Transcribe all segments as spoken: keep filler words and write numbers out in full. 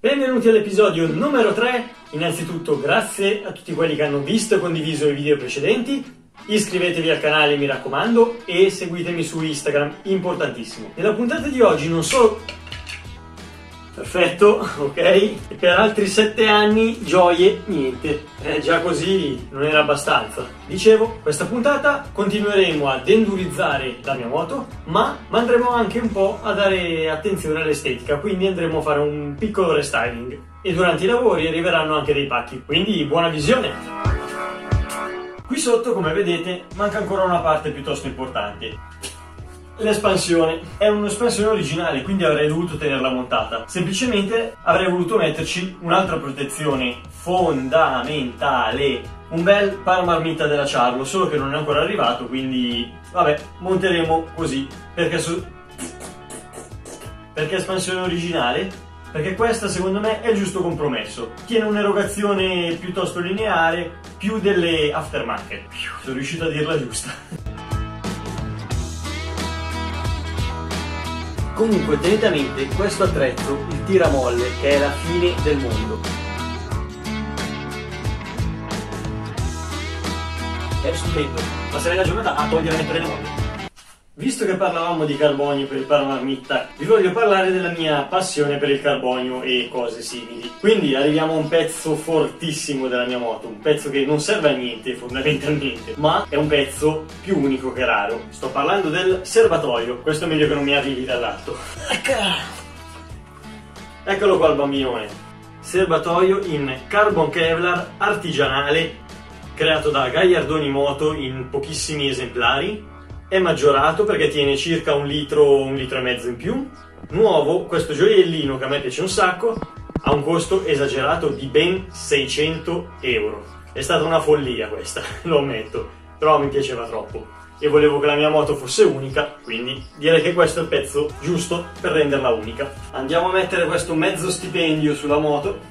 Benvenuti all'episodio numero tre. Innanzitutto grazie a tutti quelli che hanno visto e condiviso i video precedenti. Iscrivetevi al canale, mi raccomando, e seguitemi su Instagram, importantissimo. Nella puntata di oggi non solo... Perfetto, ok? E per altri sette anni gioie, niente. Eh, già così non era abbastanza. Dicevo, questa puntata continueremo ad endurizzare la mia moto, ma andremo anche un po' a dare attenzione all'estetica, quindi andremo a fare un piccolo restyling. E durante i lavori arriveranno anche dei pacchi, quindi buona visione! Qui sotto, come vedete, manca ancora una parte piuttosto importante. L'espansione. È un'espansione originale, quindi avrei dovuto tenerla montata. Semplicemente avrei voluto metterci un'altra protezione fondamentale, un bel paramarmita della Charlo, solo che non è ancora arrivato, quindi vabbè, monteremo così. Perché su... Perché espansione originale? Perché questa secondo me è il giusto compromesso. Tiene un'erogazione piuttosto lineare, più delle aftermarket. Sono riuscito a dirla giusta. Comunque tenete a mente questo attrezzo, il tiramolle, che è la fine del mondo. È stupendo, passerei la giornata a togliere e mettere le molle. Visto che parlavamo di carbonio per il paramarmitta, vi voglio parlare della mia passione per il carbonio e cose simili. Quindi arriviamo a un pezzo fortissimo della mia moto, un pezzo che non serve a niente fondamentalmente, ma è un pezzo più unico che raro. Sto parlando del serbatoio, questo è meglio che non mi arrivi dall'alto. Eccolo qua il bambinone. Serbatoio in carbon kevlar artigianale, creato da Gagliardoni Moto in pochissimi esemplari. È maggiorato perché tiene circa un litro, un litro e mezzo in più. Nuovo, questo gioiellino che a me piace un sacco, ha un costo esagerato di ben seicento euro. È stata una follia questa, lo ammetto, però mi piaceva troppo. E volevo che la mia moto fosse unica, quindi direi che questo è il pezzo giusto per renderla unica. Andiamo a mettere questo mezzo stipendio sulla moto.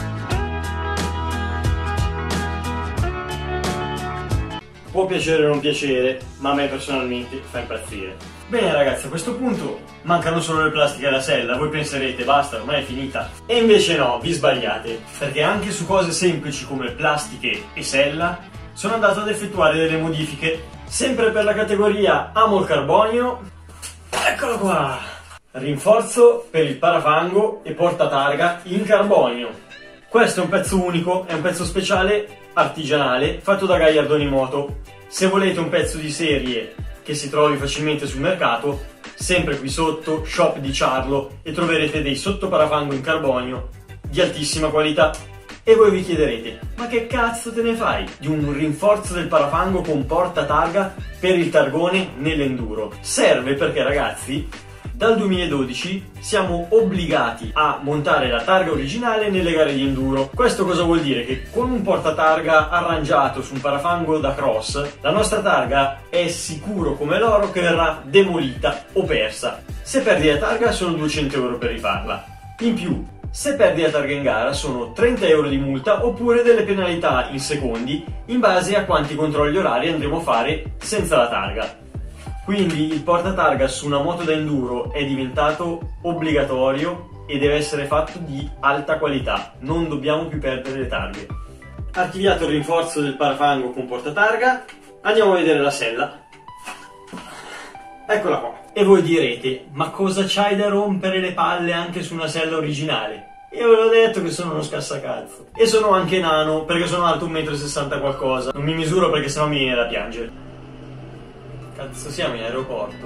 Può piacere o non piacere, ma a me personalmente fa impazzire. Bene ragazzi, a questo punto mancano solo le plastiche alla sella. Voi penserete, basta, ormai è finita. E invece no, vi sbagliate. Perché anche su cose semplici come plastiche e sella sono andato ad effettuare delle modifiche. Sempre per la categoria amo il carbonio. Eccolo qua! Rinforzo per il parafango e portatarga in carbonio. Questo è un pezzo unico, è un pezzo speciale artigianale fatto da Gagliardoni Moto. Se volete un pezzo di serie che si trovi facilmente sul mercato, sempre qui sotto, shop di Charlo, e troverete dei sottoparafango in carbonio di altissima qualità. E voi vi chiederete, ma che cazzo te ne fai di un rinforzo del parafango con portatarga per il targone nell'enduro? Serve perché ragazzi, dal duemiladodici siamo obbligati a montare la targa originale nelle gare di enduro. Questo cosa vuol dire? Che con un portatarga arrangiato su un parafango da cross, la nostra targa è sicuro come l'oro che verrà demolita o persa. Se perdi la targa sono duecento euro per rifarla. In più, se perdi la targa in gara sono trenta euro di multa oppure delle penalità in secondi in base a quanti controlli orari andremo a fare senza la targa. Quindi il portatarga su una moto da enduro è diventato obbligatorio e deve essere fatto di alta qualità, non dobbiamo più perdere le targhe. Archiviato il rinforzo del parafango con portatarga, andiamo a vedere la sella. Eccola qua. E voi direte, ma cosa c'hai da rompere le palle anche su una sella originale? Io ve l'ho detto che sono uno scassacazzo. E sono anche nano perché sono alto un metro e sessanta qualcosa. Non mi misuro perché sennò mi viene da piangere. Cazzo, siamo in aeroporto.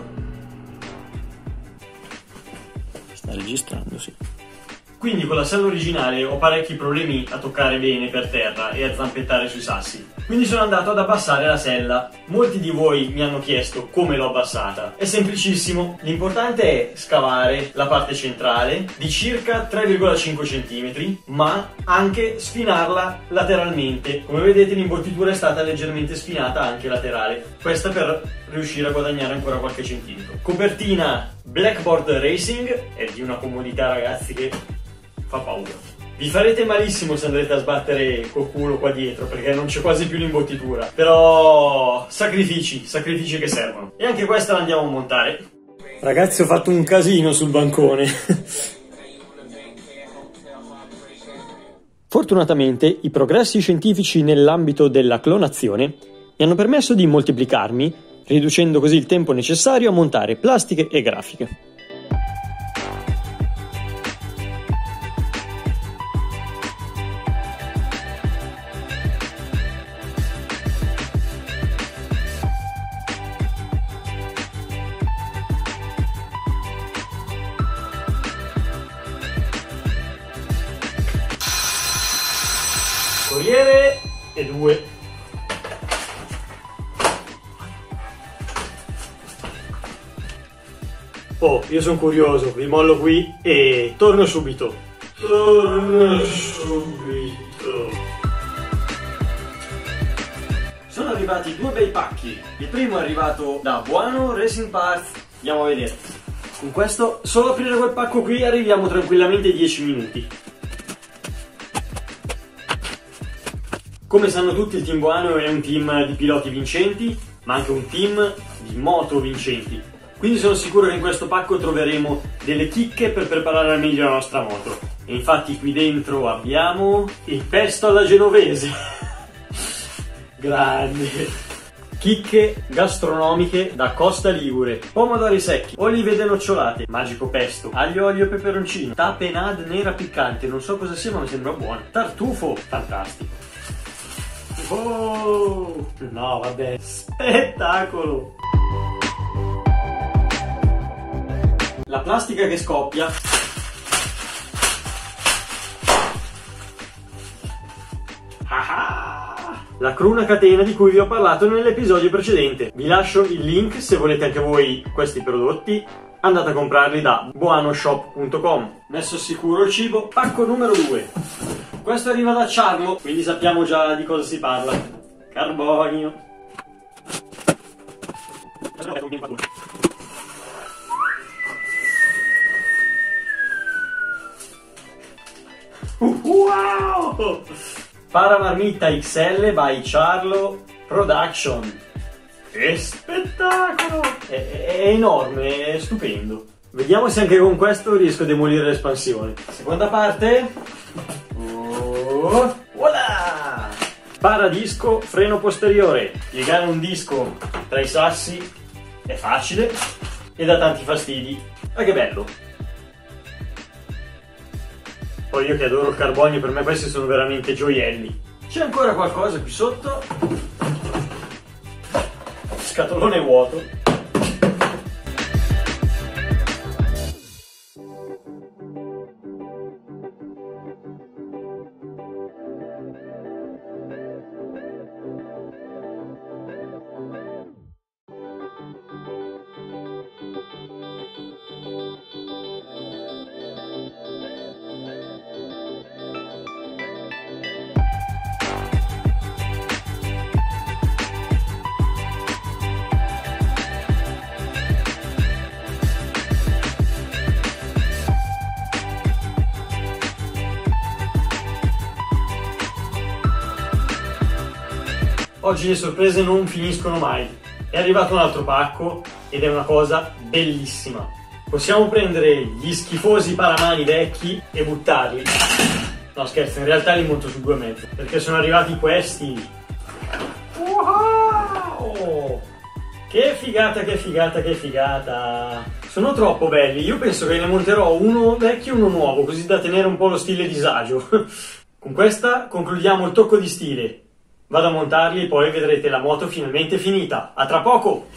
Sta registrando, sì. Quindi con la sella originale ho parecchi problemi a toccare bene per terra e a zampettare sui sassi. Quindi sono andato ad abbassare la sella. Molti di voi mi hanno chiesto come l'ho abbassata. È semplicissimo. L'importante è scavare la parte centrale di circa tre virgola cinque centimetri, ma anche sfinarla lateralmente. Come vedete l'imbottitura è stata leggermente sfinata anche laterale. Questa per riuscire a guadagnare ancora qualche centimetro. Copertina Blackboard Racing, è di una comodità ragazzi che fa paura. Vi farete malissimo se andrete a sbattere col culo qua dietro perché non c'è quasi più l'imbottitura. Però sacrifici, sacrifici che servono. E anche questa la andiamo a montare. Ragazzi, ho fatto un casino sul bancone. Fortunatamente i progressi scientifici nell'ambito della clonazione mi hanno permesso di moltiplicarmi, riducendo così il tempo necessario a montare plastiche e grafiche. Corriere e due. Oh, io sono curioso, vi mollo qui e torno subito. Torno subito. Sono arrivati due bei pacchi. Il primo è arrivato da Buono Racing Parts. Andiamo a vedere. Con questo, solo aprire quel pacco qui arriviamo tranquillamente ai dieci minuti. Come sanno tutti, il team Buono è un team di piloti vincenti, ma anche un team di moto vincenti. Quindi sono sicuro che in questo pacco troveremo delle chicche per preparare al meglio la nostra moto. E infatti qui dentro abbiamo il pesto alla genovese. Grande! Chicche gastronomiche da Costa Ligure, pomodori secchi, olive denocciolate, magico pesto, aglio, olio e peperoncino, tapenade nera piccante, non so cosa sia ma mi sembra buono, tartufo, fantastico. Oh, no vabbè, spettacolo! La plastica che scoppia. Ah, la cruna catena di cui vi ho parlato nell'episodio precedente. Vi lascio il link se volete anche voi questi prodotti. Andate a comprarli da buanoshop punto com. Messo sicuro il cibo. Pacco numero due. Questo arriva da Charlo, quindi sappiamo già di cosa si parla. Carbonio. Wow! Paramarmitta X L by Charlo Production. Che spettacolo! È, è enorme, è stupendo. Vediamo se anche con questo riesco a demolire l'espansione. Seconda parte. Oh, voilà! Paradisco freno posteriore. Piegare un disco tra i sassi è facile e dà tanti fastidi. Ma che bello! Poi io che adoro il carbonio, per me questi sono veramente gioielli. C'è ancora qualcosa qui sotto. Scatolone vuoto. Oggi le sorprese non finiscono mai. È arrivato un altro pacco ed è una cosa bellissima. Possiamo prendere gli schifosi paramani vecchi e buttarli. No scherzo, in realtà li monto su due e mezzo, perché sono arrivati questi. Wow! Che figata, che figata, che figata! Sono troppo belli, io penso che ne monterò uno vecchio e uno nuovo, così da tenere un po' lo stile disagio. Con questa concludiamo il tocco di stile. Vado a montarli e poi vedrete la moto finalmente finita. A tra poco!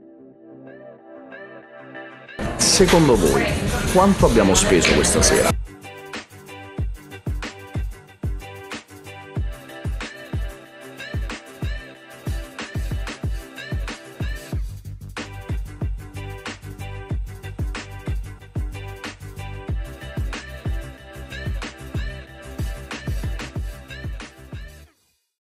Secondo voi, quanto abbiamo speso questa sera?